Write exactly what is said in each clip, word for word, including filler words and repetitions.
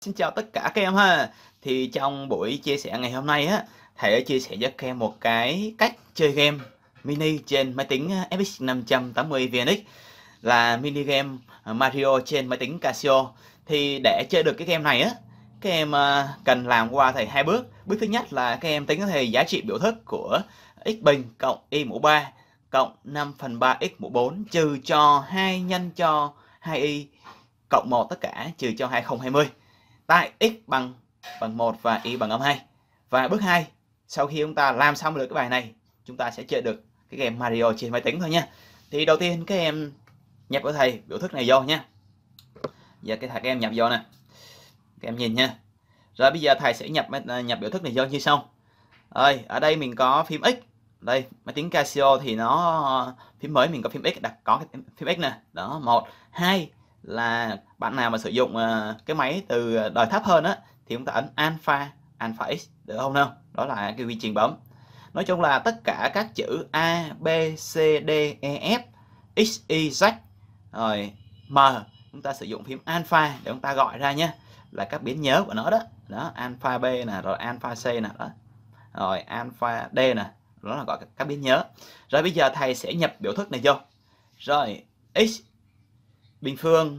Xin chào tất cả các em ha. Thì trong buổi chia sẻ ngày hôm nay á, thầy đã chia sẻ cho các em một cái cách chơi game mini trên máy tính ép ích năm tám mươi vê en ích là mini game Mario trên máy tính Casio. Thì để chơi được cái game này á, các em cần làm qua thầy hai bước. Bước thứ nhất là các em tính cho thầy giá trị biểu thức của x bình cộng y mũ ba cộng năm phần ba x mũ bốn trừ cho hai nhân cho hai y cộng một tất cả trừ cho hai không hai không tại x bằng bằng một và y bằng âm hai. Và bước hai, sau khi chúng ta làm xong được cái bài này, chúng ta sẽ chơi được cái game Mario trên máy tính thôi nha. Thì đầu tiên các em nhập của thầy biểu thức này vô nha. Giờ cái thầy các em nhập vô nè. Các em nhìn nha. Rồi bây giờ thầy sẽ nhập nhập biểu thức này vô như sau. Rồi, ở đây mình có phím X. Đây, máy tính Casio thì nó phím mới mình có phím X, đặt có cái phím X nè. Đó, một, hai là bạn nào mà sử dụng uh, cái máy từ đời thấp hơn á thì chúng ta ấn alpha alpha x được không nào? Đó là cái quy trình bấm. Nói chung là tất cả các chữ A, B, C, D, E, F, X, Y, Z rồi M chúng ta sử dụng phím alpha để chúng ta gọi ra nhé, là các biến nhớ của nó đó. Đó, alpha B nè, rồi alpha C nè, đó. Rồi alpha D nè, đó là gọi các biến nhớ. Rồi bây giờ thầy sẽ nhập biểu thức này vô. Rồi x bình phương,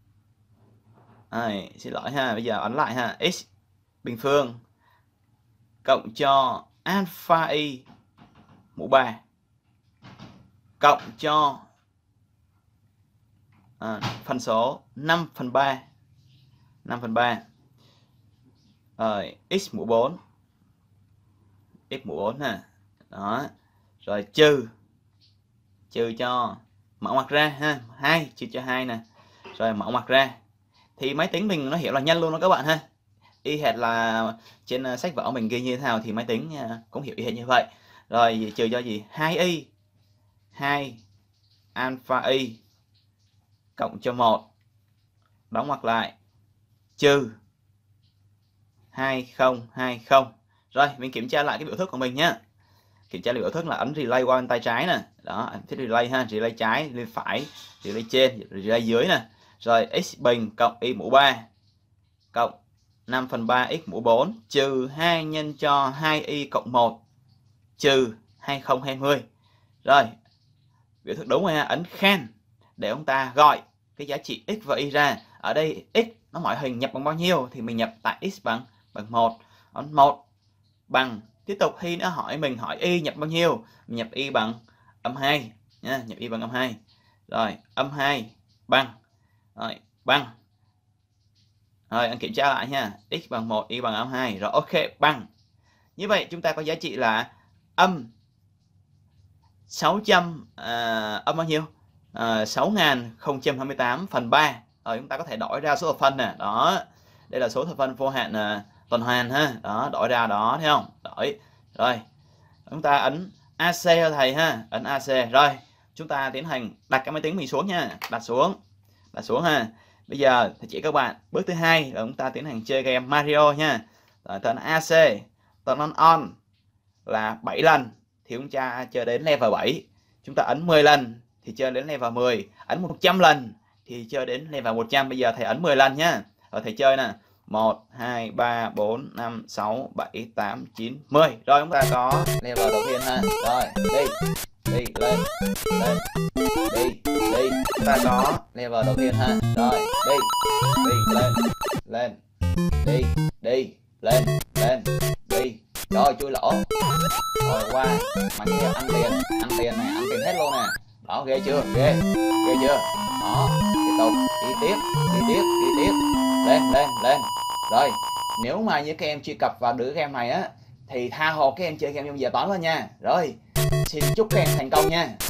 à, xin lỗi ha, bây giờ ấn lại ha, x bình phương cộng cho alpha y mũ ba cộng cho à, phân số năm phần ba năm phần ba rồi x mũ bốn x mũ bốn ha. Đó. Rồi trừ trừ cho mẫu ngoặc ra ha, hai trừ cho hai nè. Rồi mẫu ngoặc ra. Thì máy tính mình nó hiểu là nhân luôn đó các bạn ha. Y hệt là trên sách vở mình ghi như thế nào thì máy tính cũng hiểu y hệt như vậy. Rồi trừ cho gì? hai y hai alpha y cộng cho một đóng ngoặc lại trừ hai không hai không. Rồi mình kiểm tra lại cái biểu thức của mình nhé. Kiểm tra lại biểu thức là ấn relay qua bên tay trái nè. Đó, ấn thích relay ha, relay trái, relay phải, relay trên, relay dưới nè. Rồi x bình cộng y mũ ba cộng năm phần ba x mũ bốn trừ hai nhân cho hai y cộng một trừ hai không hai không. Rồi, biểu thức đúng rồi ha, ấn khen để ông ta gọi cái giá trị x và y ra. Ở đây x nó mọi hình nhập bằng bao nhiêu thì mình nhập tại x bằng bằng một. Ấn một bằng, tiếp tục khi nó hỏi mình hỏi y nhập bao nhiêu, mình nhập y bằng âm hai nha, nhập y bằng âm hai. Rồi, âm hai bằng rồi bằng. Rồi anh kiểm tra lại nha, x bằng một, y bằng âm hai. Rồi ok, bằng. Như vậy chúng ta có giá trị là âm sáu trăm à, âm bao nhiêu? À, sáu nghìn không trăm hai mươi tám phần ba. Rồi chúng ta có thể đổi ra số thập phân nè. Đó. Đây là số thập phân vô hạn à, tuần hoàn ha. Đó, đổi ra đó thấy không? Đổi. Rồi. Chúng ta ấn a xê cho thầy ha, ấn a xê. Rồi, chúng ta tiến hành đặt cái máy tính mình xuống nha, đặt xuống. Đặt xuống ha. Bây giờ thì chỉ các bạn, bước thứ hai là chúng ta tiến hành chơi game Mario nha. Rồi ta ấn a xê, ta ấn on là bảy lần thì chúng ta chơi đến level bảy. Chúng ta ấn mười lần thì chơi đến level mười, ấn một trăm lần thì chơi đến level một trăm. Bây giờ thầy ấn mười lần nhá. Rồi thầy chơi nè. một hai ba bốn năm sáu bảy tám chín mười. Rồi chúng ta có level đầu tiên ha. Rồi, đi. Đi lên. Lên. Đi, đi. Chúng ta có level đầu tiên ha. Rồi, đi. Đi lên. Lên. Đi, đi. Lên, lên. Đi. Rồi chui lỗ. Rồi qua. Mà kia ăn tiền, ăn tiền này, ăn tiền hết luôn nè. Đó, ghê chưa? Ghê. Ghê chưa? Đó, tiếp tục đi tiếp, đi tiếp, đi tiếp. Lên, lên, lên. Rồi, nếu mà như các em truy cập vào đứa game này á thì tha hồ các em chơi game trong giờ toán thôi nha. Rồi, xin chúc các em thành công nha.